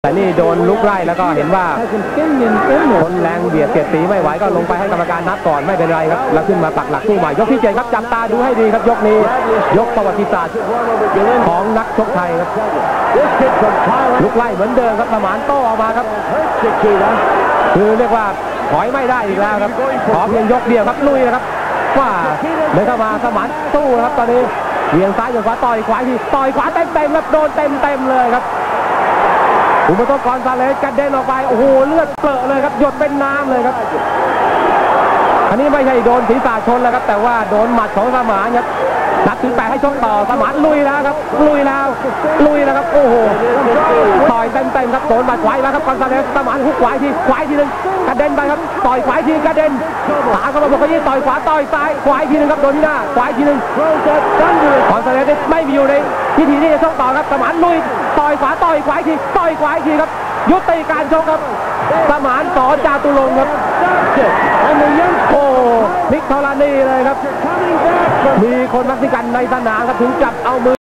แต่นี่โดนลุกไล่แล้วก็เห็นว่าทนแรงเบียดเสียดสีไม่ไหวก็ลงไปให้กรรมการนับก่อนไม่เป็นไรครับแล้วขึ้นมาปักหลักสู้ใหม่ยกที่7ครับจับตาดูให้ดีครับยกนี้ยกประวัติศาสตร์ของนักชกไทยครับลุกไล่เหมือนเดิมครับสมานโต้ออกมาครับคือเรียกว่าถอยไม่ได้อีกแล้วครับขอเพียงยกเดียวครับลุยนะครับว่าเดินเข้ามาสมานสู้ครับตอนนี้เวียงซ้ายอย่างขวาต่อยขวาทีต่อยขวาเต็มครับโดนเต็มเลยครับอุปโตกรซาเลสกระเด็นออกไปโอ้โหเลือดเปรอะเลยครับหยดเป็นน้ำเลยครับอันนี้ไม่ใช่โดนศีรษะชนแล้วครับแต่ว่าโดนหมัดของสมานครับนัดถึง8ให้ชกต่อสมานลุยแล้วครับลุยแล้วครับโอ้โหต่อยเต็มครับโดนหมัดขวาแล้วครับกรซาเลสสมานหุกขวาทีนึงกระเด็นไปครับต่อยขวาทีกระเด็นตาเข้ามาบอกว่าต่อยขวาต่อยซ้ายขวาทีนึงครับโดนที่หน้าขวาทีนึงกรซาเลสไม่มีอยู่ในพิธีที่จะชกต่อครับสมานลุยต่อยขวาต่อยขวาทีครับยุติการชกครับสมานสอจาตุรงค์ครับโอ้พลิกธรณีเลยครับมีคนเม็กซิกันในสนามครับถึงจับเอามือ